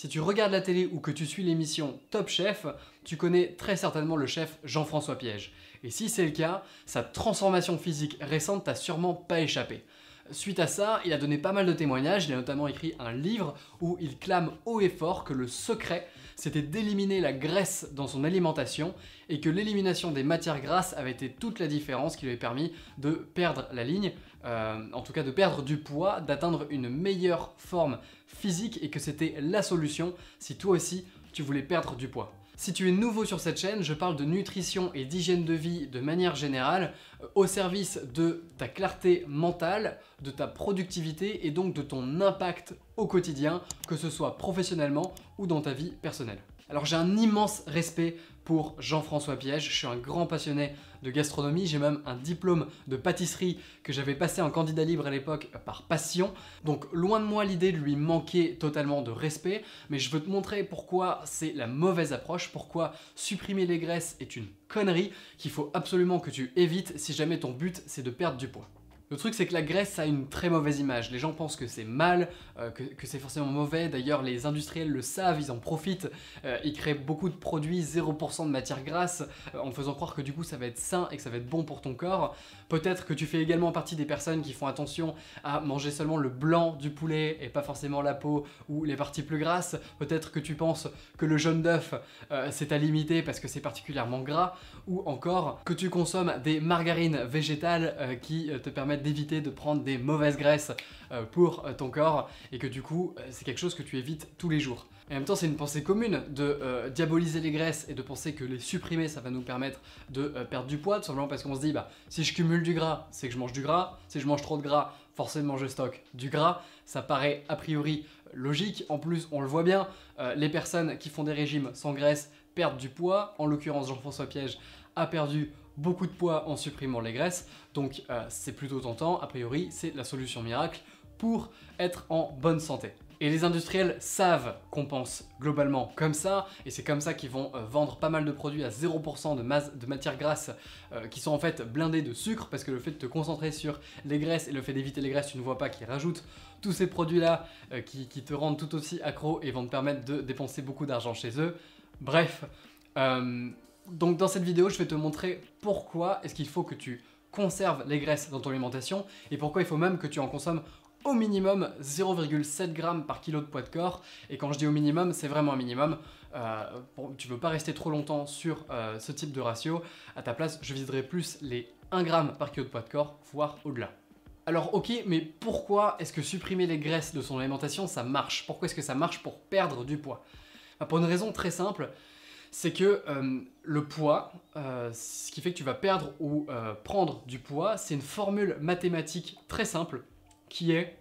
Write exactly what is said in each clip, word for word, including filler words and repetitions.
Si tu regardes la télé ou que tu suis l'émission Top Chef, tu connais très certainement le chef Jean-François Piège. Et si c'est le cas, sa transformation physique récente t'a sûrement pas échappé. Suite à ça, il a donné pas mal de témoignages, il a notamment écrit un livre où il clame haut et fort que le secret, c'était d'éliminer la graisse dans son alimentation et que l'élimination des matières grasses avait été toute la différence qui lui avait permis de perdre la ligne, euh, en tout cas de perdre du poids, d'atteindre une meilleure forme physique et que c'était la solution si toi aussi tu voulais perdre du poids. Si tu es nouveau sur cette chaîne, je parle de nutrition et d'hygiène de vie de manière générale euh, au service de ta clarté mentale, de ta productivité et donc de ton impact au quotidien, que ce soit professionnellement ou dans ta vie personnelle. Alors j'ai un immense respect pour Jean-François Piège, je suis un grand passionné de gastronomie, j'ai même un diplôme de pâtisserie que j'avais passé en candidat libre à l'époque par passion, donc loin de moi l'idée de lui manquer totalement de respect, mais je veux te montrer pourquoi c'est la mauvaise approche, pourquoi supprimer les graisses est une connerie qu'il faut absolument que tu évites si jamais ton but c'est de perdre du poids. Le truc c'est que la graisse a une très mauvaise image, les gens pensent que c'est mal, euh, que, que c'est forcément mauvais, d'ailleurs les industriels le savent, ils en profitent, euh, ils créent beaucoup de produits zéro pour cent de matière grasse euh, en te faisant croire que du coup ça va être sain et que ça va être bon pour ton corps. Peut-être que tu fais également partie des personnes qui font attention à manger seulement le blanc du poulet et pas forcément la peau ou les parties plus grasses. Peut-être que tu penses que le jaune d'œuf euh, c'est à limiter parce que c'est particulièrement gras, ou encore que tu consommes des margarines végétales euh, qui euh, te permettent d'éviter de prendre des mauvaises graisses euh, pour euh, ton corps et que du coup euh, c'est quelque chose que tu évites tous les jours. Et en même temps c'est une pensée commune de euh, diaboliser les graisses et de penser que les supprimer ça va nous permettre de euh, perdre du poids, tout simplement parce qu'on se dit bah si je cumule du gras c'est que je mange du gras, si je mange trop de gras forcément je stocke du gras, ça paraît a priori logique. En plus on le voit bien, euh, les personnes qui font des régimes sans graisse perdent du poids, en l'occurrence Jean-François Piège a perdu beaucoup de poids en supprimant les graisses, donc euh, c'est plutôt tentant, a priori c'est la solution miracle pour être en bonne santé. Et les industriels savent qu'on pense globalement comme ça, et c'est comme ça qu'ils vont euh, vendre pas mal de produits à zéro pour cent de, masse, de matières grasses euh, qui sont en fait blindés de sucre, parce que le fait de te concentrer sur les graisses et le fait d'éviter les graisses, tu ne vois pas qu'ils rajoutent tous ces produits-là euh, qui, qui te rendent tout aussi accro et vont te permettre de dépenser beaucoup d'argent chez eux. Bref, euh, donc dans cette vidéo, je vais te montrer pourquoi est-ce qu'il faut que tu conserves les graisses dans ton alimentation et pourquoi il faut même que tu en consommes au minimum zéro virgule sept grammes par kilo de poids de corps. Et quand je dis au minimum, c'est vraiment un minimum. Euh, bon, tu ne veux pas rester trop longtemps sur euh, ce type de ratio. À ta place, je viserais plus les un gramme par kilo de poids de corps, voire au-delà. Alors ok, mais pourquoi est-ce que supprimer les graisses de son alimentation, ça marche? Pourquoi est-ce que ça marche pour perdre du poids? Bah, pour une raison très simple, c'est que euh, le poids, euh, ce qui fait que tu vas perdre ou euh, prendre du poids, c'est une formule mathématique très simple qui est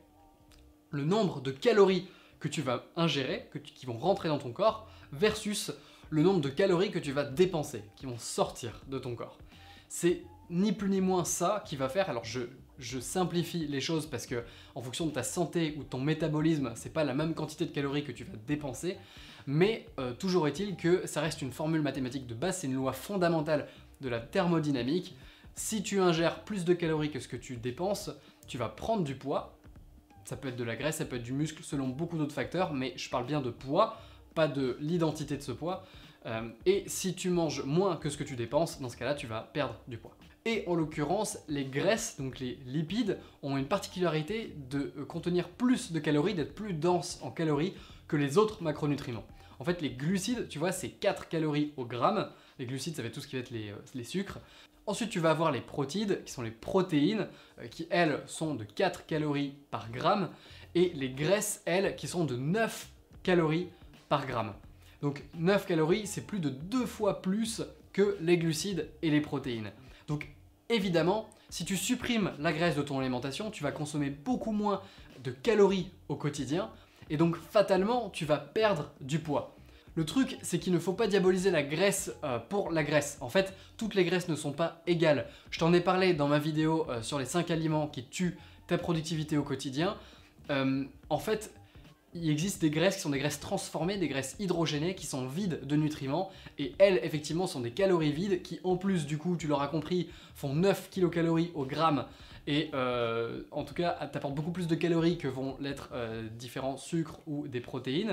le nombre de calories que tu vas ingérer, que tu, qui vont rentrer dans ton corps, versus le nombre de calories que tu vas dépenser, qui vont sortir de ton corps. C'est ni plus ni moins ça qui va faire, alors je, je simplifie les choses parce que en fonction de ta santé ou de ton métabolisme, c'est pas la même quantité de calories que tu vas dépenser, mais euh, toujours est-il que ça reste une formule mathématique de base, c'est une loi fondamentale de la thermodynamique. Si tu ingères plus de calories que ce que tu dépenses, tu vas prendre du poids. Ça peut être de la graisse, ça peut être du muscle, selon beaucoup d'autres facteurs, mais je parle bien de poids, pas de l'identité de ce poids. Euh, et si tu manges moins que ce que tu dépenses, dans ce cas-là, tu vas perdre du poids. Et en l'occurrence, les graisses, donc les lipides, ont une particularité de contenir plus de calories, d'être plus denses en calories que les autres macronutriments. En fait, les glucides, tu vois, c'est quatre calories au gramme. Les glucides, ça va être tout ce qui va être les, euh, les sucres. Ensuite, tu vas avoir les protides, qui sont les protéines, euh, qui elles sont de quatre calories par gramme, et les graisses, elles, qui sont de neuf calories par gramme. Donc neuf calories, c'est plus de deux fois plus que les glucides et les protéines. Donc évidemment, si tu supprimes la graisse de ton alimentation, tu vas consommer beaucoup moins de calories au quotidien, et donc fatalement, tu vas perdre du poids. Le truc, c'est qu'il ne faut pas diaboliser la graisse euh, pour la graisse. En fait, toutes les graisses ne sont pas égales. Je t'en ai parlé dans ma vidéo euh, sur les cinq aliments qui tuent ta productivité au quotidien. Euh, en fait, il existe des graisses qui sont des graisses transformées, des graisses hydrogénées qui sont vides de nutriments. Et elles, effectivement, sont des calories vides qui, en plus, du coup, tu l'auras compris, font neuf kilocalories au gramme. Et euh, en tout cas, t'apportent beaucoup plus de calories que vont l'être euh, différents sucres ou des protéines,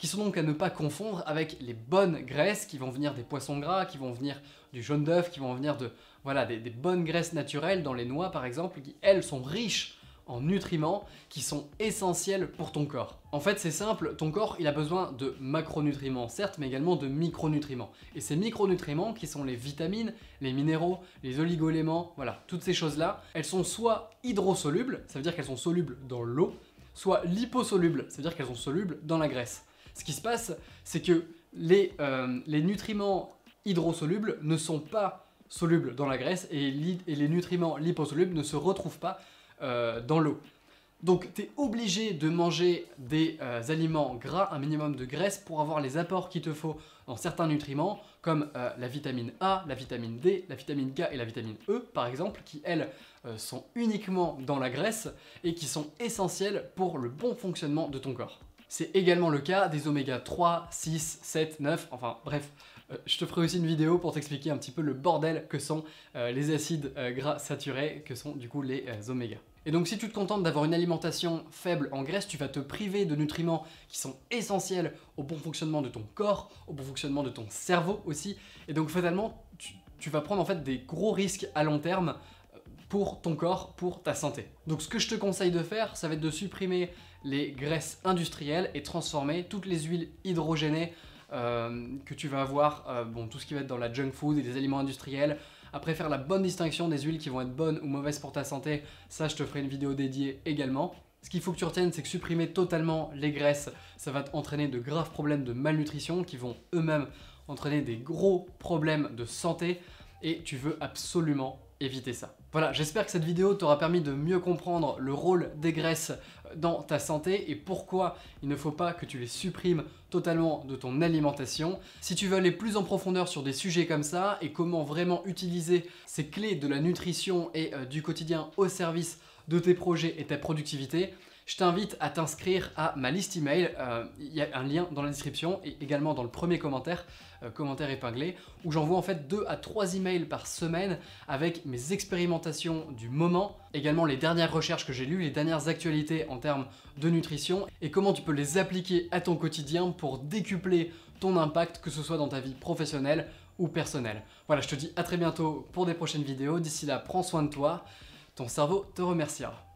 qui sont donc à ne pas confondre avec les bonnes graisses qui vont venir des poissons gras, qui vont venir du jaune d'œuf, qui vont venir de voilà, des, des bonnes graisses naturelles dans les noix par exemple, qui elles sont riches en nutriments qui sont essentiels pour ton corps. En fait, c'est simple, ton corps il a besoin de macronutriments certes, mais également de micronutriments. Et ces micronutriments qui sont les vitamines, les minéraux, les oligoéléments, voilà, toutes ces choses-là, elles sont soit hydrosolubles, ça veut dire qu'elles sont solubles dans l'eau, soit liposolubles, ça veut dire qu'elles sont solubles dans la graisse. Ce qui se passe, c'est que les, euh, les nutriments hydrosolubles ne sont pas solubles dans la graisse et, et les nutriments liposolubles ne se retrouvent pas euh, dans l'eau. Donc tu es obligé de manger des euh, aliments gras, un minimum de graisse pour avoir les apports qu'il te faut dans certains nutriments comme euh, la vitamine A, la vitamine D, la vitamine K et la vitamine E par exemple, qui elles euh, sont uniquement dans la graisse et qui sont essentielles pour le bon fonctionnement de ton corps. C'est également le cas des oméga trois, six, sept, neuf, enfin bref, euh, je te ferai aussi une vidéo pour t'expliquer un petit peu le bordel que sont euh, les acides euh, gras saturés, que sont du coup les euh, oméga. Et donc si tu te contentes d'avoir une alimentation faible en graisse, tu vas te priver de nutriments qui sont essentiels au bon fonctionnement de ton corps, au bon fonctionnement de ton cerveau aussi, et donc fatalement tu, tu vas prendre en fait des gros risques à long terme pour ton corps, pour ta santé. Donc ce que je te conseille de faire, ça va être de supprimer les graisses industrielles et transformer toutes les huiles hydrogénées euh, que tu vas avoir, euh, bon, tout ce qui va être dans la junk food et les aliments industriels. Après, faire la bonne distinction des huiles qui vont être bonnes ou mauvaises pour ta santé, ça je te ferai une vidéo dédiée également. Ce qu'il faut que tu retiennes, c'est que supprimer totalement les graisses, ça va entraîner de graves problèmes de malnutrition qui vont eux-mêmes entraîner des gros problèmes de santé et tu veux absolument éviter ça. Voilà, j'espère que cette vidéo t'aura permis de mieux comprendre le rôle des graisses dans ta santé et pourquoi il ne faut pas que tu les supprimes totalement de ton alimentation. Si tu veux aller plus en profondeur sur des sujets comme ça et comment vraiment utiliser ces clés de la nutrition et euh, du quotidien au service de tes projets et ta productivité, je t'invite à t'inscrire à ma liste email, euh, il y a un lien dans la description et également dans le premier commentaire, euh, commentaire épinglé, où j'envoie en fait deux à trois emails par semaine avec mes expérimentations du moment, également les dernières recherches que j'ai lues, les dernières actualités en termes de nutrition et comment tu peux les appliquer à ton quotidien pour décupler ton impact, que ce soit dans ta vie professionnelle ou personnelle. Voilà, je te dis à très bientôt pour des prochaines vidéos, d'ici là prends soin de toi, ton cerveau te remerciera.